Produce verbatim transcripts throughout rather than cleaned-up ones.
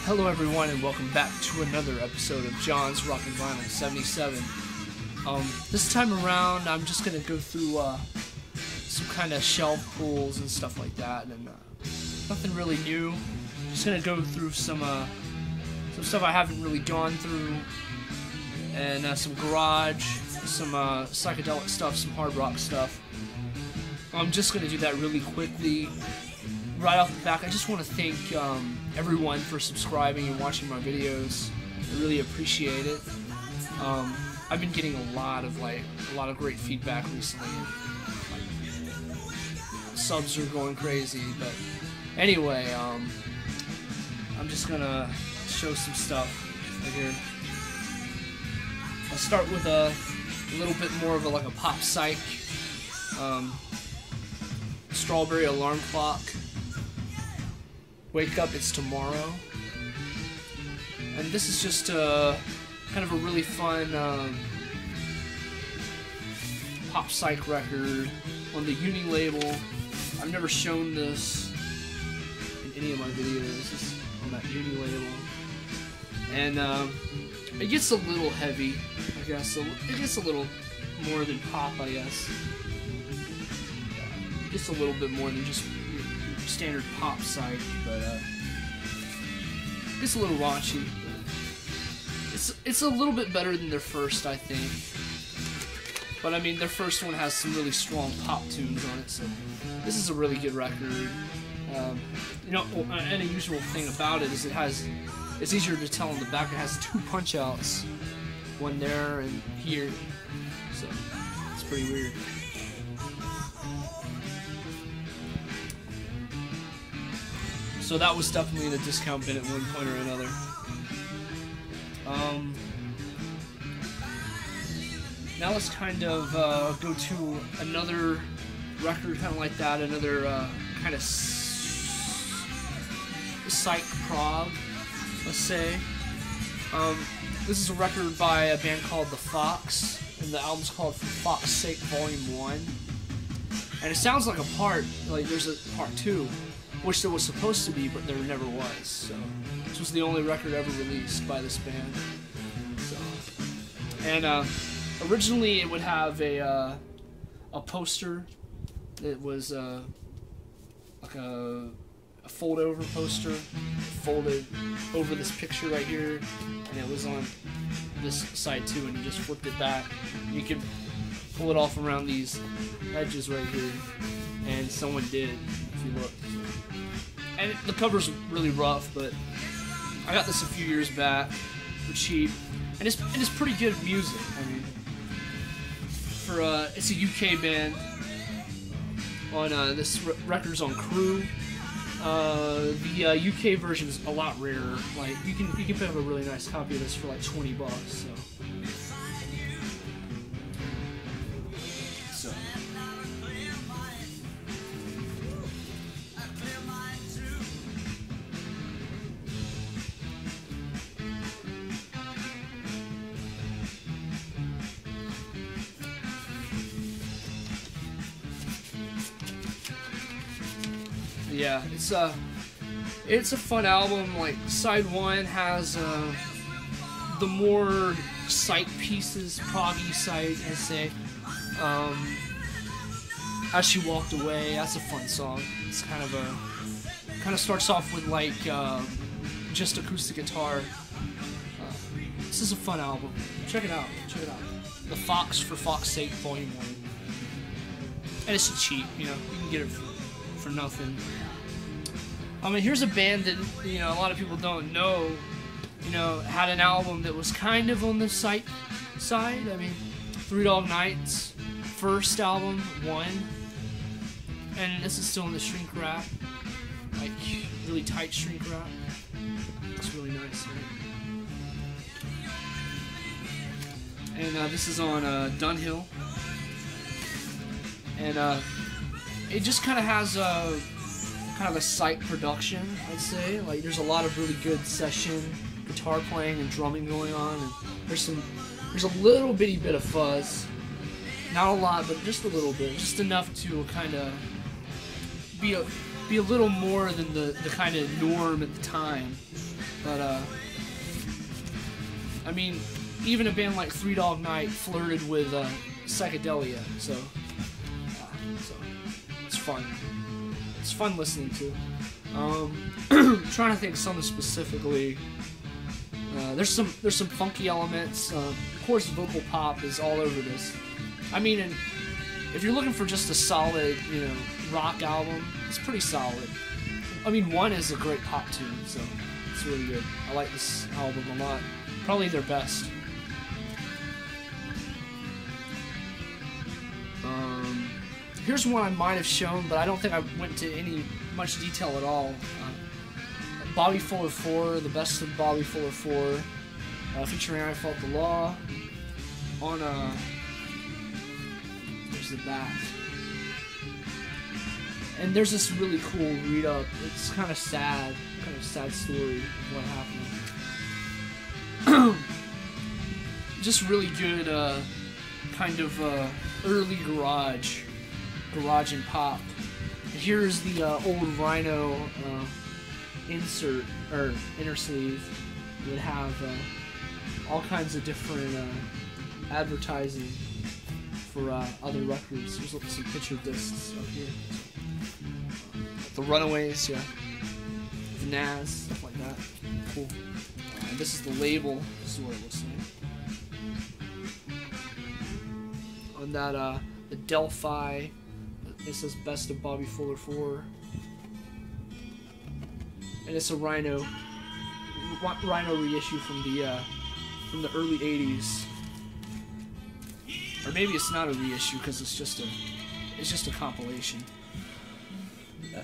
Hello everyone and welcome back to another episode of John's Rockin' Vinyl seventy-seven. Um, this time around I'm just going to go through uh, some kind of shelf pulls and stuff like that, and uh, nothing really new. Just going to go through some, uh, some stuff I haven't really gone through, and uh, some garage, some uh, psychedelic stuff, some hard rock stuff. I'm just going to do that really quickly. Right off the back, I just want to thank um, everyone for subscribing and watching my videos. I really appreciate it. Um, I've been getting a lot of like a lot of great feedback recently. Like, subs are going crazy, but anyway, um, I'm just gonna show some stuff right here. I'll start with a, a little bit more of a like a pop psych. Um, Strawberry Alarm Clock. Wake Up, It's Tomorrow. And this is just a kind of a really fun um, pop psych record on the Uni label. I've never shown this in any of my videos. It's on that Uni label. And um, it gets a little heavy, I guess. It gets a little more than pop, I guess. It gets a little bit more than just standard pop psych, but uh, it's a little raunchy. It's it's a little bit better than their first, I think. But I mean, their first one has some really strong pop tunes on it, so this is a really good record. Um, you know, an unusual thing about it is it has. It's easier to tell on the back. It has two punch outs, one there and here, so it's pretty weird. So that was definitely in a discount bin at one point or another. Um, now let's kind of uh, go to another record kind of like that, another uh, kind of psych prog, let's say. Um, this is a record by a band called The Fox, and the album's called For Fox's Sake Volume one. And it sounds like a part, like there's a part two. Which there was supposed to be, but there never was. So this was the only record ever released by this band. So, and uh, originally it would have a uh, a poster that was uh, like a, a fold-over poster, folded over this picture right here, and it was on this side too. And you just flipped it back. You could pull it off around these edges right here, and someone did. If you look. And the cover's really rough, but I got this a few years back for cheap, and it's and it's pretty good music. I mean, for uh, it's a U K band. On uh, this r record's on Crew. Uh, the uh, U K version is a lot rarer. Like you can you can pick up a really nice copy of this for like twenty bucks. So. So. Yeah, it's a it's a fun album. Like side one has uh, the more psych pieces, proggy psych, I say. Um, As She Walked Away, that's a fun song. It's kind of a kind of starts off with like uh, just acoustic guitar. Uh, this is a fun album. Check it out. Check it out. The Fox for Fox's Sake Volume One, and it's cheap. You know, you can get it for, for nothing. I mean, here's a band that, you know, a lot of people don't know, you know, had an album that was kind of on the psych side. I mean, Three Dog Night's first album, One, and this is still in the shrink wrap, like, really tight shrink wrap. It's really nice, right? And uh, this is on uh, Dunhill, and uh, it just kind of has a kind of a psych production, I'd say. Like there's a lot of really good session guitar playing and drumming going on, and there's some there's a little bitty bit of fuzz, not a lot, but just a little bit, just enough to kind of be a be a little more than the the kind of norm at the time. But uh, I mean, even a band like Three Dog Night flirted with uh, psychedelia, so uh, so it's fun. It's fun listening to. Um, I'm trying to think of something specifically. Uh, there's some there's some funky elements. Uh, of course, vocal pop is all over this. I mean, and if you're looking for just a solid, you know, rock album, it's pretty solid. I mean, One is a great pop tune, so it's really good. I like this album a lot. Probably their best. Um, here's one I might have shown, but I don't think I went to any much detail at all. Uh, Bobby Fuller four, the best of Bobby Fuller four, uh, featuring I Fought the Law. On uh, there's the back, and there's this really cool read up. It's kind of sad, kind of sad story of what happened. Just really good, uh, kind of uh, early garage, garage and pop. And here's the uh, old Rhino uh, insert or inner sleeve. It would have uh, all kinds of different uh, advertising for uh, other records. There's some picture discs up here. The Runaways, yeah. The Nas, stuff like that. Cool. Uh, this is the label. This is what it looks like. On that, uh, the Delphi. It says Best of Bobby Fuller four. And it's a Rhino, Rhino reissue from the uh, from the early eighties. Or maybe it's not a reissue because it's just a it's just a compilation. Uh,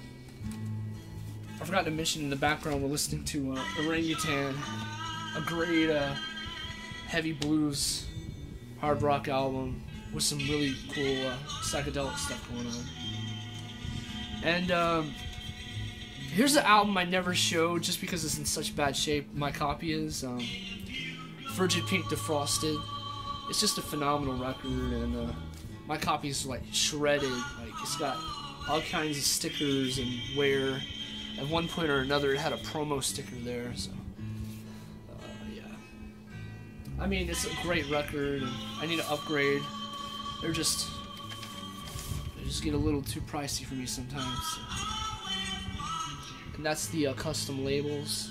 I forgot to mention in the background we're listening to uh, Orangutan, a great uh, heavy blues hard rock album with some really cool uh, psychedelic stuff going on. And um, here's an album I never showed just because it's in such bad shape. My copy is um, Frigid Pink Defrosted. It's just a phenomenal record, and uh, my copy's like shredded. Like it's got all kinds of stickers and wear. At one point or another, it had a promo sticker there. So uh, yeah, I mean it's a great record, and I need to upgrade. They're just they just get a little too pricey for me sometimes. So. And that's the uh, custom labels.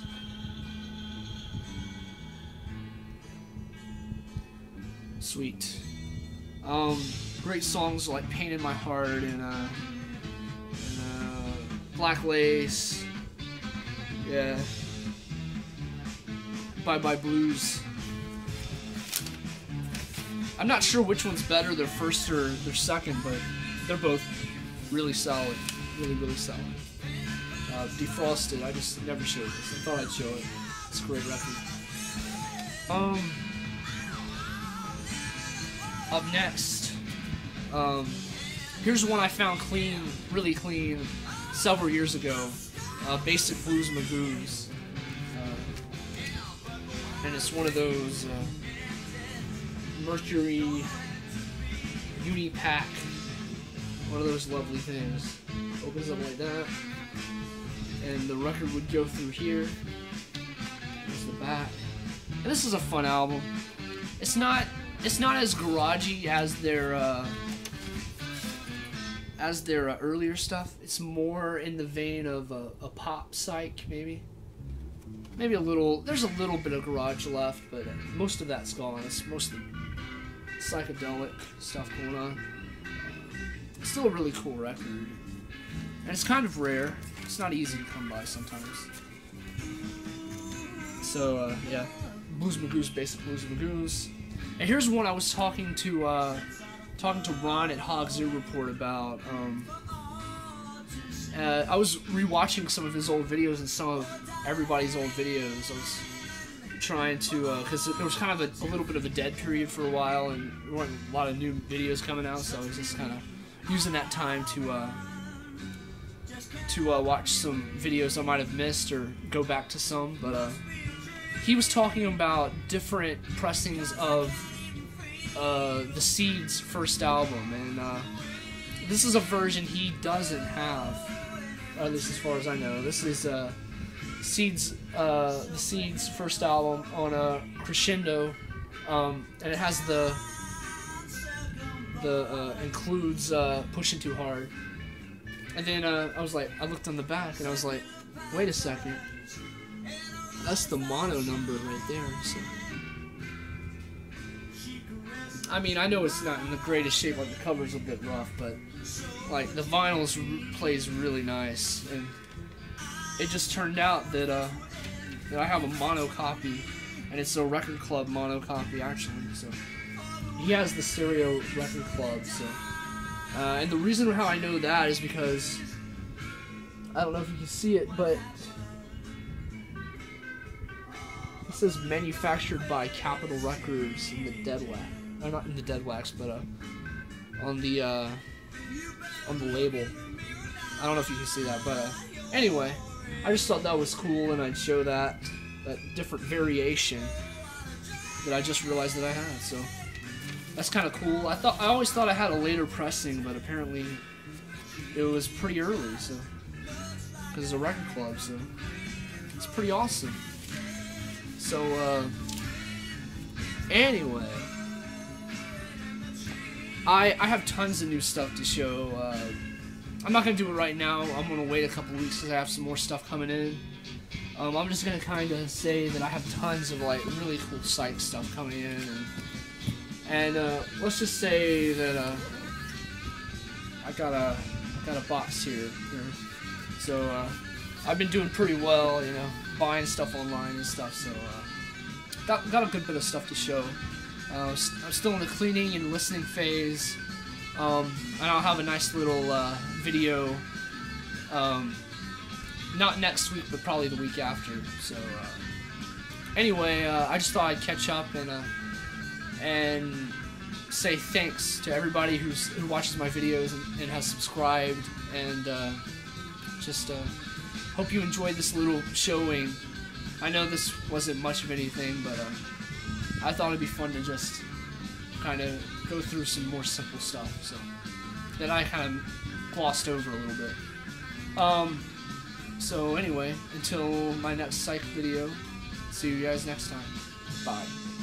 Sweet. Um, great songs like Pain in My Heart and, uh, and uh, Black Lace. Yeah. Bye Bye Blues. I'm not sure which one's better, their first or their second, but they're both really solid. Really, really solid. Uh, Defrosted, I just never showed this. I thought I'd show it. It's a great record. Um... Up next, um, here's one I found clean, really clean, several years ago. Uh, Basic Blues Magoos. Uh, and it's one of those uh, Mercury Uni-Pack, one of those lovely things. Opens up like that, and the record would go through here. There's the back. And this is a fun album. It's not... It's not as garagey as their uh, as their uh, earlier stuff. It's more in the vein of a, a pop Psych, maybe. Maybe a little. There's a little bit of garage left, but most of that's gone. It's mostly psychedelic stuff going on. It's still a really cool record, and it's kind of rare. It's not easy to come by sometimes. So uh, yeah, Blues Magoos, Basic Blues Magoos. And here's one I was talking to uh, talking to Ron at Hog Zoo Report about. Um, uh, I was rewatching some of his old videos and some of everybody's old videos. I was trying to, because uh, there was kind of a, a little bit of a dead period for a while, and there weren't a lot of new videos coming out, so I was just kind of using that time to uh, to uh, watch some videos I might have missed or go back to some. But uh, he was talking about different pressings of uh, the Seeds' first album, and uh, this is a version he doesn't have, or at least as far as I know. This is uh, Seeds, uh, the Seeds first album on a Crescendo, um, and it has the the uh, includes uh, Pushing Too Hard. And then uh, I was like, I looked on the back and I was like, wait a second, that's the mono number right there. So, I mean, I know it's not in the greatest shape, like the cover's a bit rough, but like the vinyls r plays really nice, and it just turned out that uh, that I have a mono copy, and it's a Record Club mono copy actually. So he has the Stereo Record Club. So, uh, and the reason how I know that is because I don't know if you can see it, but it says manufactured by Capitol Records in the Dead Wax. Uh, not in the Dead Wax, but uh, on the uh, on the label. I don't know if you can see that, but uh, anyway, I just thought that was cool, and I'd show that that different variation that I just realized that I had. So that's kind of cool. I thought I always thought I had a later pressing, but apparently it was pretty early. So because it's a Record Club, so it's pretty awesome. So uh, anyway. I, I have tons of new stuff to show. Uh, I'm not going to do it right now. I'm going to wait a couple weeks because I have some more stuff coming in. Um, I'm just going to kind of say that I have tons of like really cool Psych stuff coming in. And, and uh, let's just say that uh, I got a, got a box here. here. So uh, I've been doing pretty well, you know, buying stuff online and stuff. So uh, got, got a good bit of stuff to show. Uh, I'm still in the cleaning and listening phase, um, and I'll have a nice little uh, video, um, not next week, but probably the week after. So, uh, anyway, uh, I just thought I'd catch up and uh, and say thanks to everybody who's who watches my videos and, and has subscribed, and uh, just uh, hope you enjoyed this little showing. I know this wasn't much of anything, but. Uh, I thought it'd be fun to just kind of go through some more simple stuff, so that I kind of glossed over a little bit. Um, so anyway, until my next Psych video, see you guys next time. Bye.